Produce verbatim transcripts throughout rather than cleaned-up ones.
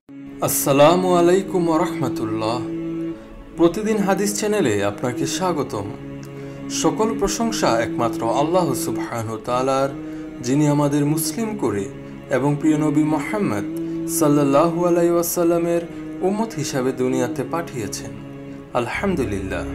আসসালামু আলাইকুম ওয়া রাহমাতুল্লাহ। প্রতিদিন হাদিস চ্যানেলে আপনাকে স্বাগতম। সকল প্রশংসা একমাত্র আল্লাহ সুবহানাহু ওয়া তাআলার, যিনি আমাদের মুসলিম করে এবং প্রিয় নবী মুহাম্মদ সাল্লাল্লাহু আলাইহি ওয়াসাল্লামের উম্মত হিসাবে দুনিয়াতে পাঠিয়েছেন। আলহামদুলিল্লাহ।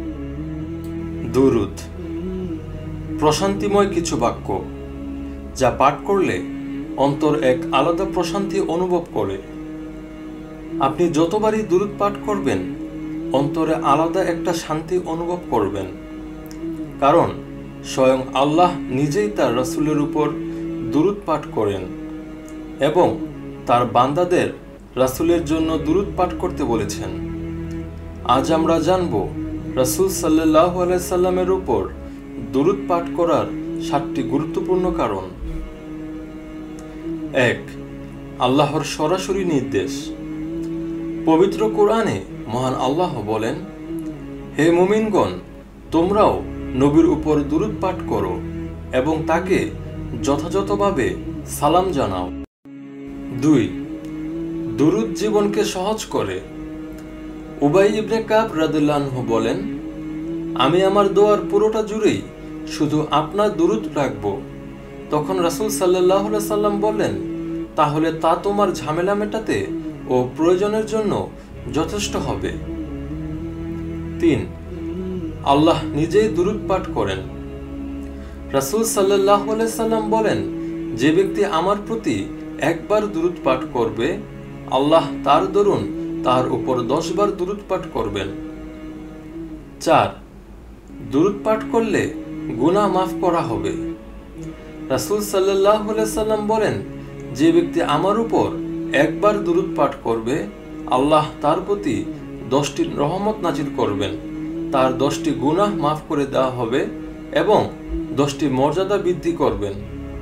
দুরূদ প্রশান্তিময় কিছু বাক্য, যা পাঠ করলে অন্তর এক আলাদা প্রশান্তি অনুভব করে। আপনি যতবারই দুরূদ পাঠ করবেন, অন্তরে আলাদা একটা শান্তি অনুভব করবেন, কারণ স্বয়ং আল্লাহ নিজেই তার রাসূলের উপর দুরূদ পাঠ করেন এবং তার বান্দাদের রাসূলের জন্য দুরূদ পাঠ করতে বলেছেন। আজ আমরা জানব রাসূল সাল্লাল্লাহু আলাইহি সাল্লামের উপর দুরূদ পাঠ করার সাতটি গুরুত্বপূর্ণ কারণ। এক, আল্লাহর সরাসরি নির্দেশ। পবিত্র কোরআনে মহান আল্লাহ বলেন, হে মুমিনগণ, তোমরাও নবীর উপর দুরূদ পাঠ করো এবং তাকে যথাযথভাবে সালাম জানাও। দুই, দুরূদ জীবনকে সহজ করে। উবাই ইবনে কাব রাদিয়াল্লাহু আনহু বলেন, আমি আমার দোয়ার পুরোটা জুড়েই শুধু আপনার দুরূদ রাখব। তখন রাসূল সাল্লাল্লাহু আলাইহি সাল্লাম বললেন, তাহলে তা তোমার ঝামেলা মেটাতে ও প্রয়োজনের জন্য যথেষ্ট হবে। তিন, আল্লাহ নিজেই দুরূদ পাঠ করেন। রাসূল সাল্লাল্লাহু আলাইহি সাল্লাম বলেন, যে ব্যক্তি আমার প্রতি একবার দুরূদ পাঠ করবে, আল্লাহ তার দরুন তার উপর দশ বার দুরূদ পাঠ করবেন। চার, দুরূদ পাঠ করলে গুনাহ মাফ করা হবে। রাসূল সাল্লাল্লাহু আলাইহি সাল্লাম বলেন, যে ব্যক্তি আমার উপর একবার দুরূদ পাঠ করবে, আল্লাহ তার প্রতি দশটি রহমত নাজিল করবেন, তার দশটি গুনাহ মাফ করে দেওয়া হবে এবং দশটি মর্যাদা বৃদ্ধি করবেন।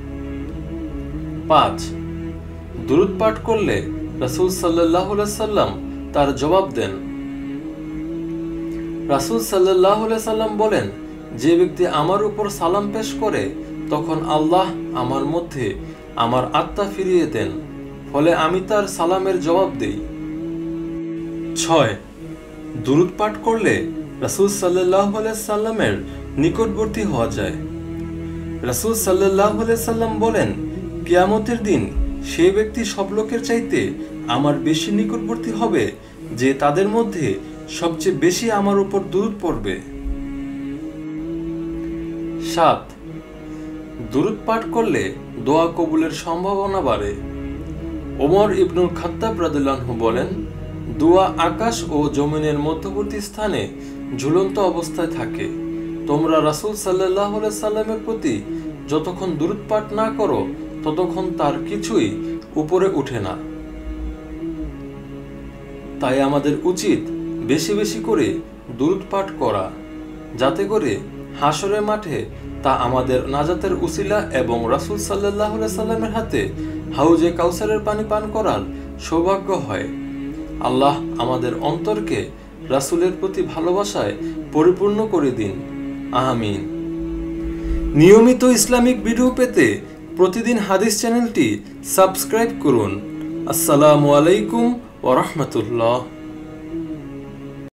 পাঁচ, দুরূদ পাঠ করলে রাসূল সাল্লাল্লাহু আলাইহি সাল্লাম তার জবাব দেন। রাসূল সাল্লাল্লাহু আলাইহি সাল্লাম বলেন, যে ব্যক্তি আমার উপর সালাম পেশ করে, তখন আল্লাহ আমার মধ্যে আমার আত্মা ফিরিয়ে দেন, ফলে আমি তার সালামের জবাব দেই। ছয়, দুরূদ পাঠ করলে রাসূল সাল্লাল্লাহু আলাইহি সাল্লামের নিকটবর্তী হওয়া যায়। রাসূল সাল্লাল্লাহু আলাইহি সাল্লাম বলেন, কিয়ামতের দিন সেই ব্যক্তি সব লোকের চাইতে আমার বেশি নিকটবর্তী হবে, যে তাদের মধ্যে সবচেয়ে বেশি আমার উপর দুরূদ পড়বে। সাত, দুরূদ পাঠ করলে দোয়া কবুলের সম্ভাবনা বাড়ে। ওমর ইবনুল খাত্তাব রাদিয়াল্লাহু আনহু বলেন, দোয়া আকাশ ও জমিনের মধ্যবর্তী স্থানে ঝুলন্ত অবস্থায় থাকে। তোমরা রাসূল সাল্লাল্লাহু আলাইহি সাল্লামের প্রতি যতক্ষণ দুরূদ পাঠ না করো, ততক্ষণ তার কিছুই উপরে উঠে না। তাই আমাদের উচিত বেশি বেশি করে দুরূদ পাঠ করা, যাতে করে হাসরের মাঠে তা আমাদের নাজাতের উসিলা এবং রাসূল সাল্লাল্লাহু আলাইহি সাল্লামের হাতে হাউজে কাউসারের পানি পান করার সৌভাগ্য হয়। আল্লাহ আমাদের অন্তরকে রাসূলের প্রতি ভালোবাসায় পরিপূর্ণ করে দিন, আমিন। নিয়মিত ইসলামিক ভিডিও পেতে প্রতিদিন হাদিস চ্যানেলটি সাবস্ক্রাইব করুন। আসসালামু আলাইকুম ওয়া রাহমাতুল্লাহ।